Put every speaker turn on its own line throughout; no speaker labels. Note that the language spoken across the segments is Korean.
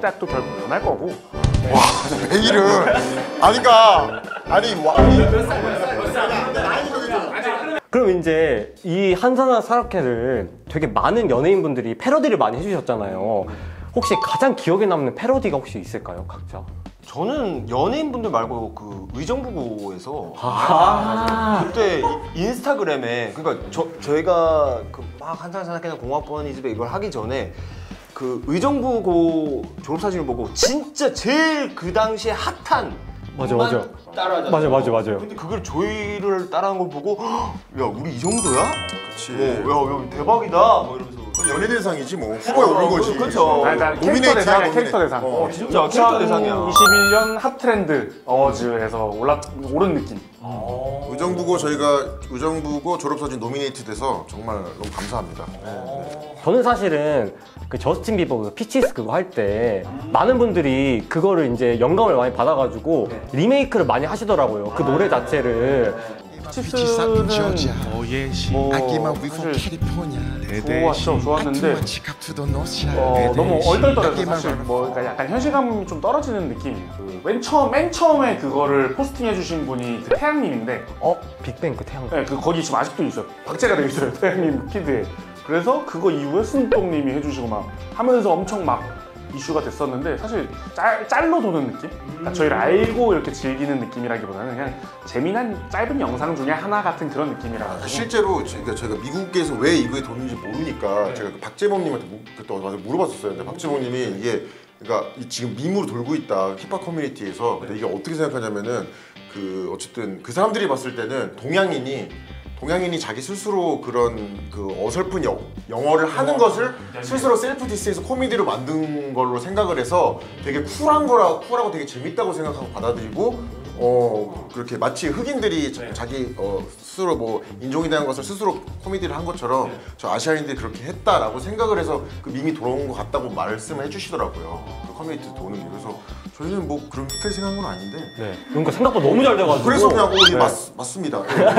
스탯도 결국 변할 거고.
와, 베일은 아니
그럼 이제 이 한산한 사라케를 되게 많은 연예인분들이 패러디를 많이 해주셨잖아요. 혹시 가장 기억에 남는 패러디가 혹시 있을까요, 각자?
저는 연예인분들 말고 그 의정부고에서 그때 인스타그램에 그러니까 저희가 그 막 한산사나케나 공학번 이집에 이걸 하기 전에 그 의정부고 졸업사진을 보고 진짜 제일 그 당시에 핫한
맞아.
따라하잖아요.
맞아요.
근데 그걸 저희를 따라하는 걸 보고 야 우리 이 정도야?
그치.
야 대박이다 뭐 이러면서
연예대상이지 뭐 후보에 오른 거지.
그렇죠.
캐릭터 대상이야, 캐릭터 대상.
진짜 캐릭터 대상이야.
2021년 핫트렌드 어워즈에서 오른 느낌.
의정부고 저희가 의정부고 졸업사진 노미네이트 돼서 정말 너무 감사합니다.
저는 사실은 그 저스틴 비버 그 피치스 그거 할 때 많은 분들이 그거를 이제 영감을 많이 받아가지고 리메이크를 많이 하시더라고요. 그 노래 자체를.
피치스는 뭐 사실 좋았는데 너무 얼떨떨해서 사실 뭐 그러니까 약간 현실감이 좀 떨어지는 느낌이에요. 그 맨 처음에 그거를 포스팅해 주신 분이 그 태양님인데
빅뱅 그 태양.
네, 그 거기 지금 아직도 있어요. 박제가 되어 있어요. 태양님 피드에. 그래서 그거 이후에 스눕독님이 해주시고 막 하면서 엄청 막 이슈가 됐었는데 사실 짤로 도는 느낌? 그러니까 저희를 알고 이렇게 즐기는 느낌이라기보다는 그냥 재미난 짧은 영상 중에 하나 같은 그런 느낌이라서
실제로 제가 미국에서 왜 이거에 도는지 모르니까 제가 그 박재범님한테 그때 물어봤었어요. 근데 박재범님이 이게 그러니까 지금 밈으로 돌고 있다 힙합 커뮤니티에서. 근데 이게 어떻게 생각하냐면은 그 어쨌든 그 사람들이 봤을 때는 동양인이 자기 스스로 그런 그 어설픈 영어를 하는 것을 스스로 셀프 디스에서 코미디로 만든 걸로 생각을 해서 되게 쿨하고 되게 재밌다고 생각하고 받아들이고 그렇게 마치 흑인들이 자기 스스로 뭐 인종에 대한 것을 스스로 코미디를 한 것처럼 저 아시아인들이 그렇게 했다라고 생각을 해서 그 밈이 돌아온 것 같다고 말씀을 해주시더라고요. 그 커뮤니티 도는 게. 그래서 저희는 뭐 그렇게 생각한 건 아닌데.
네. 그러니까 생각보다 너무 잘 돼가지고.
그래서 그냥 이게 맞습니다.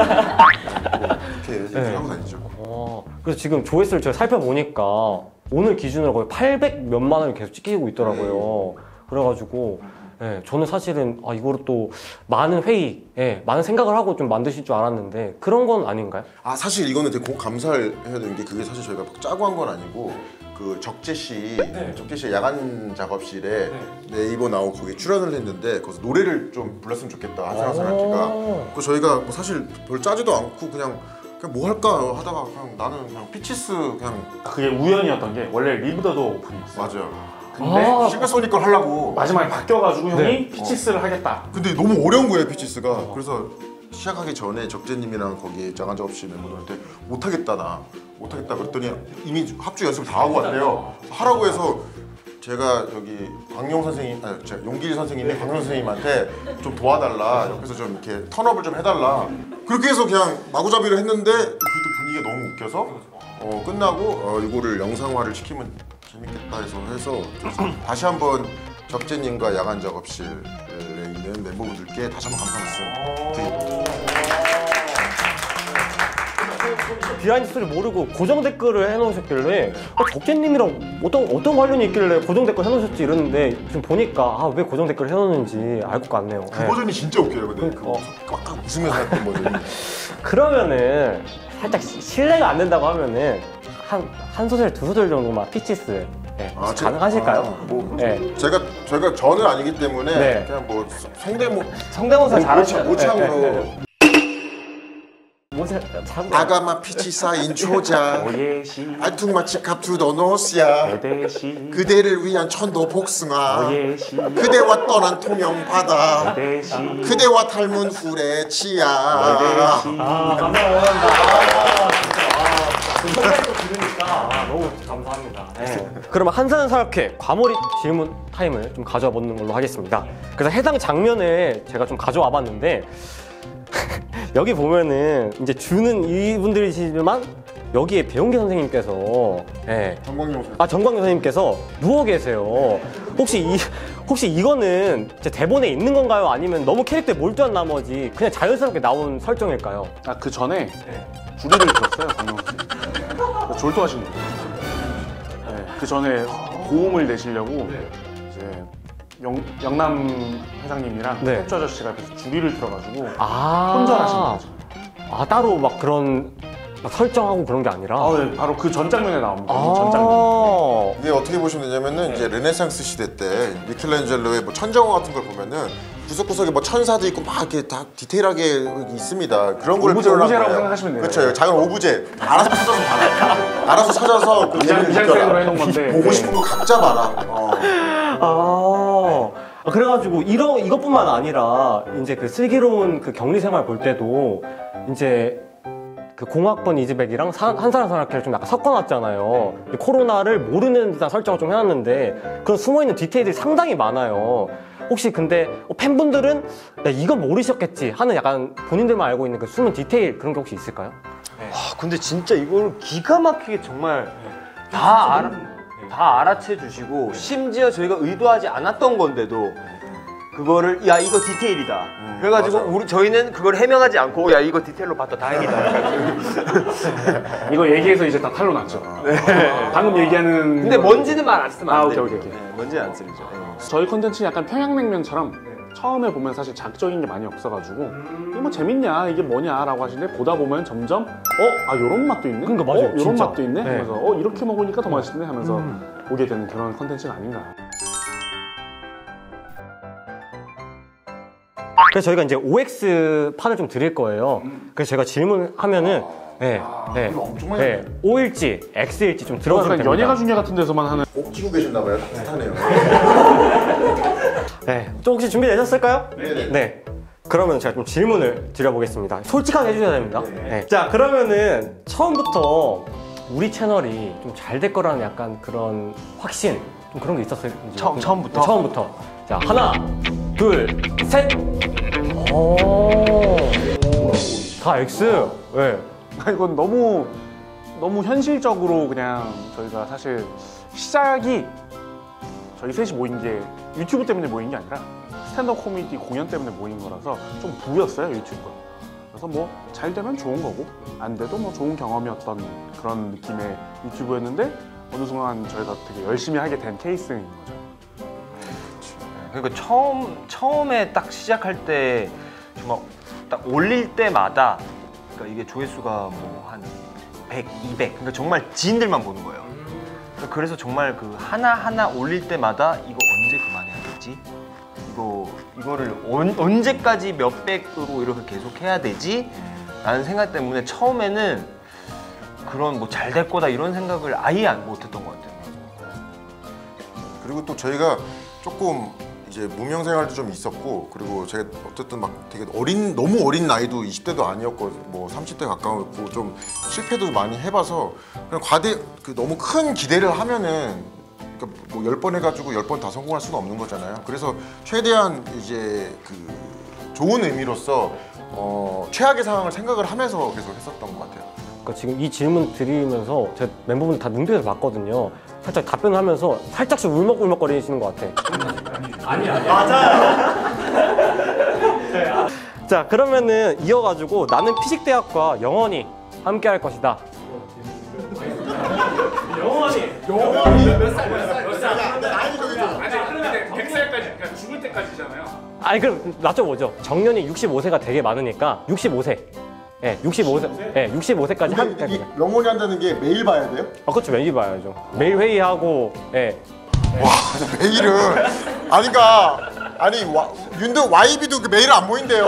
이렇게 하고 다니죠.
그래서 지금 조회수를 제가 살펴보니까 오늘 기준으로 거의 800 몇만 원을 계속 찍히고 있더라고요. 그래가지고 저는 사실은 이거를 또 많은 회의, 많은 생각을 하고 좀 만드실 줄 알았는데 그런 건 아닌가요?
사실 이거는 되게 감사를 해야 되는 게 그게 사실 저희가 막 짜고 한 건 아니고 그 적재 씨 야간 작업실에 네이버 나오고 거기에 출연을 했는데 거기서 노래를 좀 불렀으면 좋겠다 한사람 사람끼가. 그 저희가 뭐 사실 별 짜지도 않고 그냥 뭐 할까 하다가 그냥 나는 그냥 피치스 그냥.
그게 우연이었던 게 원래 리브 더 도어 오픈이었어요.
맞아요.
근데
싱글소닉 걸 하려고
마지막에 바뀌어가지고 형이 피치스를 하겠다.
근데 너무 어려운 거예요 피치스가. 그래서 시작하기 전에 적재님이랑 거기 야간 작업실 멤버들한테 못하겠다 그랬더니 이미 합주 연습을 다 하고 왔대요. 하라고 해서 제가 여기 광용 선생님, 용길 선생님이 광용 선생님한테 좀 도와달라, 옆에서 좀 이렇게 턴업을 좀 해달라, 그렇게 해서 그냥 마구잡이를 했는데 그때 분위기가 너무 웃겨서 끝나고 이거를 영상화를 시키면 재밌겠다 해서 다시 한번 적재님과 야간 작업실에 있는 멤버분들께 다시 한번 감사 말씀 드립니다.
비하인드 스토리 모르고 고정 댓글을 해놓으셨길래 적재님이랑 어떤 관련이 있길래 고정 댓글 해놓으셨지 이러는데 지금 보니까 왜 고정 댓글 해놓는지 알 것 같네요.
그 버전이 진짜 웃겨요. 근데 꽉 웃으면서 했던 버전이. 그러면은
살짝 실례가 안 된다고 하면은 한 소절 두 소절 정도만 피치스 가능하실까요?
저는 아니기 때문에 그냥 뭐
성대모사 잘하시죠.
모창으로.
아가마
피치사 인초자 알퉁마치 갑투더 노스야 그대를 위한 천도 복숭아 그대와 떠난 통영 바다 그대와 닮은 후레치야.
감사합니다. 들으니까 너무 감사합니다. 그러면 한산 사역회 과몰입 질문 타임을 좀 가져와 보는 걸로 하겠습니다. 그래서 해당 장면을 제가 좀 가져와 봤는데 여기 보면은 이제 주는 이분들이시지만 여기에 배용기 선생님께서 정광용 선생님께서 누워 계세요. 혹시 이거는 대본에 있는 건가요? 아니면 너무 캐릭터에 몰두한 나머지 그냥 자연스럽게 나온 설정일까요?
그 전에 주리를 들었어요, 강용 선생님. 졸도하신 거예요. 그 전에 고음을 내시려고 이제 영남 회장님이랑
네.
캡처 아저씨가 옆에서 주리를 들어가지고
아.
혼전하신 거죠.
아, 따로 막 그런 막 설정하고 그런 게 아니라.
네, 바로 그 전 장면에 나옵니다.
아.
전 장면.
이게 어떻게 보시면 되냐면은 이제 르네상스 시대 때 미켈란젤로의 뭐 천정화 같은 걸 보면은 구석구석에 뭐 천사도 있고 막 이렇게 다 디테일하게 있습니다. 그런 걸
오브제,
필요로 한
오브제라고
거예요.
생각하시면 돼요.
그렇죠. 작은 오브제 다 알아서 찾아서 봐라. 알아서 찾아서 그
미장센으로 해놓은 건데.
보고 싶은 거 각자 봐라.
그래가지고 이것뿐만 아니라 이제 그 슬기로운 그 격리 생활 볼 때도 이제 그 공학번 이즈백이랑 한사람 사람을 좀 약간 섞어놨잖아요. 코로나를 모르는 듯한 설정을 좀 해놨는데 그런 숨어있는 디테일들이 상당히 많아요. 혹시 근데 팬분들은 야, 이거 모르셨겠지 하는 약간 본인들만 알고 있는 그 숨은 디테일 그런 게 혹시 있을까요?
근데 진짜 이걸 기가 막히게 정말 다 알아채 주시고 심지어 저희가 의도하지 않았던 건데도 그거를 야 이거 디테일이다. 그래가지고 저희는 그걸 해명하지 않고 야 이거 디테일로 봤다 다행이다.
이거 얘기해서 이제 다 탄로 났죠. 방금 얘기하는.
근데 뭔지는 말 안 쓰면 안 돼요.
오케이.
뭔지는 안 쓰죠.
저희 컨텐츠 약간 평양냉면처럼 처음에 보면 사실 자극적인 게 많이 없어가지고 이게 뭐 재밌냐 이게 뭐냐라고 하시는데 보다 보면 점점 요런 맛도 있네.
그러니까 맞아요,
요런
진짜.
맛도 있네.
네.
하면서 이렇게 먹으니까 더 맛있네 하면서 오게 되는 그런 컨텐츠가 아닌가.
그래서 저희가 이제 OX 판을 좀 드릴 거예요. 그래서 제가 질문하면은
이거 엄청 많이
네, O일지 X일지 좀 들어주면
약간
됩니다.
연예가 중계 같은 데서만 하는.
꼭 찍고 계셨나 봐요. 따뜻하네요.
네, 좀 혹시 준비되셨을까요?
네네.
네. 그러면 제가 좀 질문을 드려보겠습니다. 솔직하게 해주셔야 됩니다. 네. 자, 그러면은 처음부터 우리 채널이 좀 잘 될 거라는 약간 그런 확신, 좀 그런 게 있었어요?
처음부터?
처음부터. 자, 하나, 둘, 셋. 오, 다 X. 네.
이건 너무 현실적으로 그냥 저희가 사실 시작이 저희 셋이 모인 게 유튜브 때문에 모인 게 아니라 스탠드업 코미디 공연 때문에 모인 거라서 좀 부였어요, 유튜브가. 그래서 뭐 잘 되면 좋은 거고 안 돼도 뭐 좋은 경험이었던 그런 느낌의 유튜브였는데 어느 순간 저희가 되게 열심히 하게 된 케이스인 거죠.
그러니까 처음에 딱 시작할 때 정말 딱 올릴 때마다 그러니까 이게 조회수가 뭐 한 100, 200 그러니까 정말 지인들만 보는 거예요. 그래서 정말 그 하나 올릴 때마다 이거 언제 그만해야겠지? 이거를 언제까지 몇백으로 이렇게 계속 해야 되지? 라는 생각 때문에 처음에는 그런 뭐 잘 될 거다 이런 생각을 아예 못 했던 것 같아요.
그리고 또 저희가 조금 이제 무명 생활도 좀 있었고 그리고 제가 어쨌든 막 되게 너무 어린 나이도 20대도 아니었고 뭐 30대 가까웠고 좀 실패도 많이 해봐서 그냥 너무 큰 기대를 하면은 그러니까 뭐 10번 해가지고 10번 다 성공할 수는 없는 거잖아요. 그래서 최대한 이제 그 좋은 의미로서 최악의 상황을 생각을 하면서 계속 했었던 것 같아요.
그러니까 지금 이 질문 드리면서 제 멤버분들 다 눈빛을 봤거든요. 살짝 답변을 하면서 살짝씩 울먹울먹거리시는 것 같아. 아니야. 맞아요. 자, 그러면은 이어가지고 나는 피식대학과 영원히 함께 할 것이다.
아니 100살까지, 그러니까 죽을 때까지잖아요.
아니, 그럼 낮춰보죠. 정년이 65세가 되게 많으니까 65세. 네, 65세. 네, 65세까지
근데 이 영원히 한다는 게 매일 봐야 돼요?
그렇죠. 매일 봐야죠. 매일 회의하고, 예.
와 매일은 윤도 YB도 매일 안 보인대요.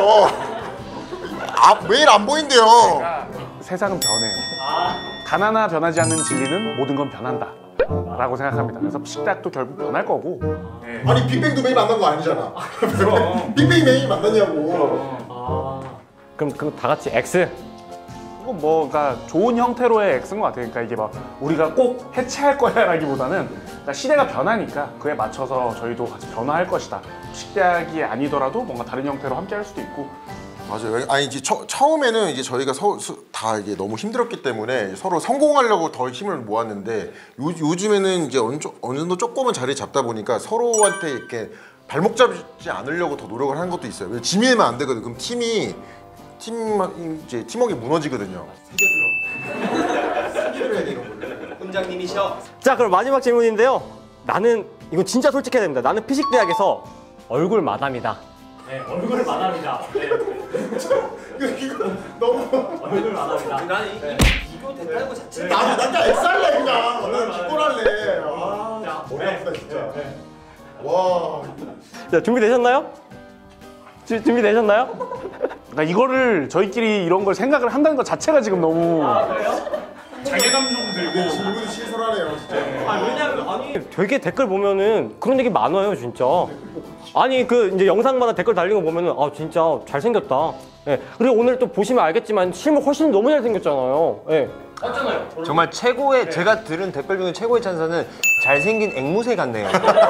매일 안 보인대요.
세상은 변해요. 단 하나 변하지 않는 진리는 모든 건 변한다 라고 생각합니다. 그래서 피식대학도 결국 변할 거고.
아니 빅뱅도 매일 만난 거 아니잖아. 빅뱅이 매일 만났냐고.
그럼 그거 다 같이 X.
이건 뭐가 좋은 형태로의 X인 것 같아요. 그러니까 이게 막 우리가 꼭 해체할 거야라기보다는 그러니까 시대가 변하니까 그에 맞춰서 저희도 같이 변화할 것이다. 피식대학이 아니더라도 뭔가 다른 형태로 함께 할 수도 있고.
맞아요. 아니 이제 처음에는 이제 저희가 다 이게 너무 힘들었기 때문에 서로 성공하려고 더 힘을 모았는데 요즘에는 이제 어느 정도 조금은 자리 잡다 보니까 서로한테 이렇게 발목 잡지 않으려고 더 노력을 하는 것도 있어요. 지면면 안 되거든. 그럼 팀워크가 무너지거든요.
훈장님이셔.
자, 그럼 마지막 질문인데요. 나는 이건 진짜 솔직해야 됩니다. 나는 피식대학에서 얼굴 마담이다. 네, 얼굴 마담이다. 네.
이거 너무
얼굴 마담이다.
나는 이거 됐다는 거 자체.
나 엑살래 그냥. 얼른 기권할래.
자,
머리 아프다 진짜. 와.
자, 준비되셨나요? 준비되셨나요?
그러니까 이거를 저희끼리 이런 걸 생각을 한다는 것 자체가 지금 너무
자괴감 좀 들고
질문이 시설하네요 진짜.
왜냐면 되게 댓글 보면은 그런 얘기 많아요, 진짜. 아니 그 이제 영상마다 댓글 달린 거 보면은 아 진짜 잘생겼다. 예. 그리고 오늘 또 보시면 알겠지만 실물 훨씬 너무 잘생겼잖아요. 예. 맞잖아요.
정말 최고의 제가 들은 댓글 중에 최고의 찬사는 잘생긴 앵무새 같네요.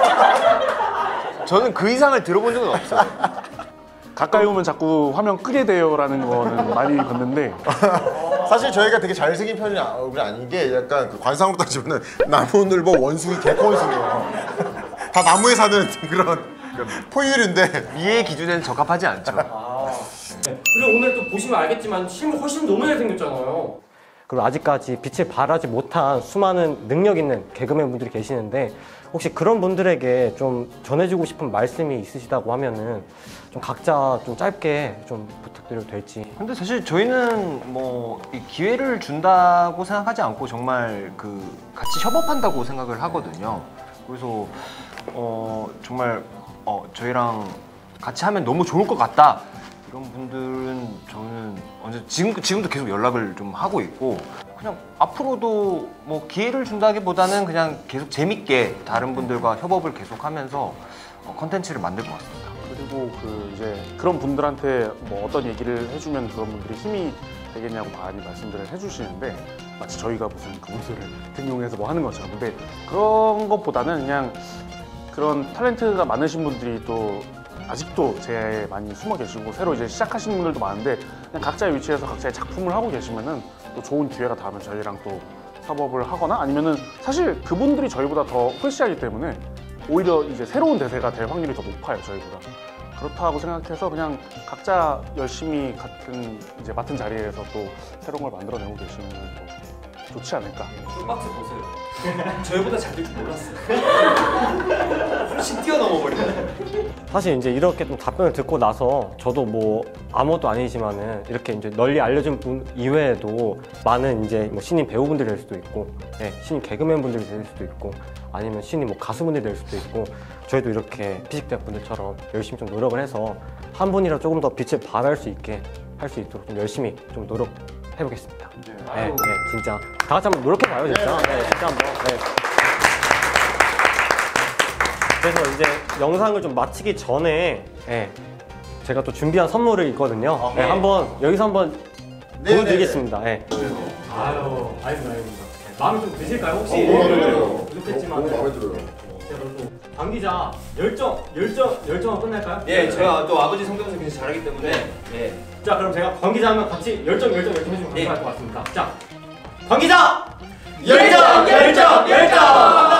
저는 그 이상을 들어본 적은 없어요.
가까이 오면 자꾸 화면 끄게 돼요라는 거는 많이 봤는데
사실 저희가 되게 잘생긴 편이 아닌 게 약간 그 관상으로 따지면은 나무늘보 원숭이 개코원숭이에요. 다 나무에 사는 그런 포유류인데
미의 기준에는 적합하지 않죠.
그리고 오늘 또 보시면 알겠지만 실물 훨씬 너무 잘생겼잖아요. 그리고 아직까지 빛을 발하지 못한 수많은 능력 있는 개그맨 분들이 계시는데 혹시 그런 분들에게 좀 전해주고 싶은 말씀이 있으시다고 하면은 좀 각자 좀 짧게 좀 부탁드려도 될지.
근데 사실 저희는 뭐 이 기회를 준다고 생각하지 않고 정말 그 같이 협업한다고 생각을 하거든요. 그래서 정말 저희랑 같이 하면 너무 좋을 것 같다. 이런 분들은 저는 언제 지금도 계속 연락을 좀 하고 있고 그냥 앞으로도 뭐 기회를 준다기보다는 그냥 계속 재밌게 다른 분들과 협업을 계속하면서 컨텐츠를 만들 것 같습니다.
그리고 그 이제 그런 분들한테 뭐 어떤 얘기를 해주면 그런 분들이 힘이 되겠냐고 많이 말씀들을 해주시는데 마치 저희가 무슨 그분들을 등용해서 뭐 하는 것처럼. 근데 그런 것보다는 그냥 그런 탤런트가 많으신 분들이 또 아직도 제에 많이 숨어 계시고 새로 이제 시작하시는 분들도 많은데 그냥 각자의 위치에서 각자의 작품을 하고 계시면은 또 좋은 기회가 닿으면 저희랑 또 협업을 하거나 아니면은 사실 그분들이 저희보다 더 프레시하기 때문에 오히려 이제 새로운 대세가 될 확률이 더 높아요, 저희보다. 그렇다고 생각해서 그냥 각자 열심히 같은 이제 맡은 자리에서 또 새로운 걸 만들어내고 계시면 또 좋지 않을까.
박스 보세요. 저희보다 잘 될 줄 몰랐어요. 훨씬 뛰어넘어 버리네.
사실 이제 이렇게 좀 답변을 듣고 나서 저도 뭐 아무것도 아니지만은 이렇게 이제 널리 알려진 분 이외에도 많은 이제 뭐 신인 배우분들이 될 수도 있고, 예, 신인 개그맨 분들이 될 수도 있고, 아니면 신인 뭐 가수분들이 될 수도 있고, 저희도 이렇게 피식대학 분들처럼 열심히 좀 노력을 해서 한 분이라도 조금 더 빛을 발할 수 있게 할 수 있도록 좀 열심히 좀 노력해보겠습니다. 네, 네, 진짜 다 같이 한번 노력해봐요, 진짜. 네, 진짜 한번. 네. 그래서 이제 영상을 좀 마치기 전에 제가 또 준비한 선물이 있거든요. 네, 한번 여기서 한번 보여드리겠습니다. 네.
아유, 알겠습니다. 마음에 좀 드실까요? 혹시?
마음에 들어요.
부족했지만.
너무 마음에 들어요.
강 기자 열정은 끝날까요?
예, 제가 또 아버지 성대모사 굉장히 잘하기 때문에. 예.
자, 그럼 제가 강 기자 하면 같이 열정 해주시면 감사할 것 같습니다. 자, 강 기자! 열정!